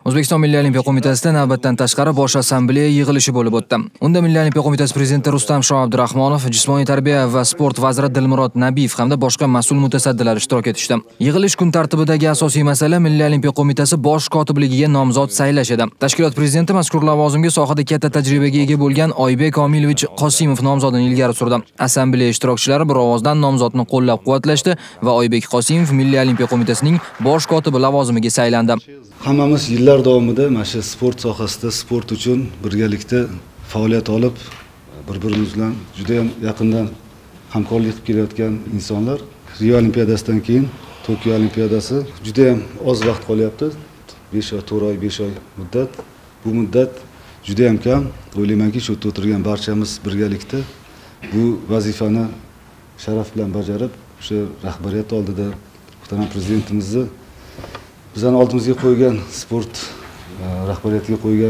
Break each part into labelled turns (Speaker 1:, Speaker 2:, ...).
Speaker 1: O'zbekiston Milliy olimpiya qo'mitasida navbatdan tashqari Bosh Assambleya yig'ilishi bo'lib o'tdi. Unda Milliy olimpiya qo'mitasi prezidenti Rustam Abdurahmonov, jismoniy tarbiya va sport vaziri Dilmurod Nabiyev hamda boshqa mas'ul mutasaddilar ishtirok etishdi. Yig'ilish kun tartibidagi asosiy masala Milliy olimpiya qo'mitasi bosh kotibligiga nomzod saylash edi. Tashkilot prezidenti mazkur lavozimga sohada katta tajribaga ega bo'lgan Oybek Qosimov nomzodini ilgari surdi. Assambleya ishtirokchilari bir ovozdan nomzodni qo'llab-quvvatlashdi va Oybek Qosimov Milliy olimpiya qo'mitasining bosh kotibi lavozimiga saylandi.
Speaker 2: Hammamiz yillar davomida mana shu sport sohasida sport uchun birgalikda faoliyat olib, bir-birimiz bilan juda ham yaqindan hamkorlik qilib kelayotgan insonlar. Rio olimpiadasidan keyin Tokio olimpiadasi juda ham oz vaqt qolyapti. 5 oy, 4 oy, 5 oy muddat. Bu muddat juda ham kam. O'ylaymanki, shu yerda o'tirgan barchamiz birgalikda bu vazifani sharaf bilan bajarib, o'sha rahbariyat oldida muhtaram prezidentimizni bizning oldimizga qo'ygan sport rahbariyatiga qo'ygan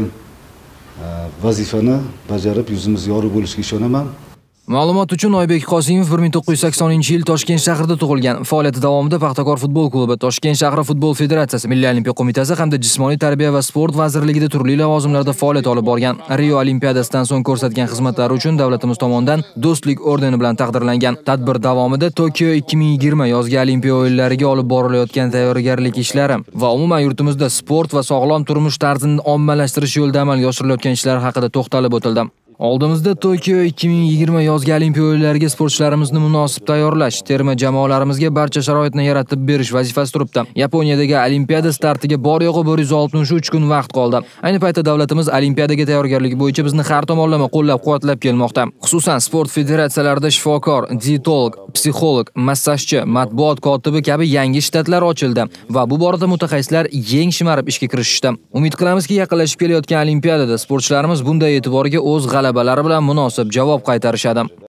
Speaker 2: vazifani bajarib yuzimiz yorug' bo'lishiga ishonaman.
Speaker 1: Ma'lumot uchun Oybek Qosimov 1980-yil Toshkent shahrida tug'ilgan. Faoliyati davomida Paxtakor futbol klubi, Toshkent shahri futbol federatsiyasi, Milliy olimpiya qo'mitasi hamda jismoniy tarbiya va sport vazirligida turli lavozimlarda faoliyat olib borgan. Rio olimpiadasidan so'ng ko'rsatgan xizmatlari uchun davlatimiz tomonidan do'stlik ordeni bilan taqdirlangan. Tadbir davomida Tokio 2020 yozgi olimpiya o'yinlariga olib borilayotgan tayyorgarlik ishlari va umuman yurtimizda sport va sog'lom turmush tarzini ommalashtirish yo'lida amalga oshirilayotgan ishlar haqida to'xtalib o'tildi. Oldimizda Tokio 2020 yozgi olimpiya o'yinlariga sportchilarimizni munosib tayyorlash, terma jamoalarimizga barcha sharoitni yaratib berish vazifasi turibdi. Yaponiyadagi olimpiada startiga bor yo'g'i 163 kun vaqt qoldi. Ayni paytda davlatimiz olimpiadaga tayyorgarlik bo'yicha bizni har tomonlama qo'llab-quvvatlab kelmoqda. Xususan, sport federatsiyalarida shifokor, dietolog, psixolog, massajchi, matbuot kotibi kabi yangi shtatlar ochildi va bu borada mutaxassislar yeng shimarib ishga kirishishdi. Umid qilamizki, yaqinlashib kelayotgan olimpiadada sportchilarimiz bunday e'tiborga o'z g'alabalari bilan munosib javob qaytarishadi.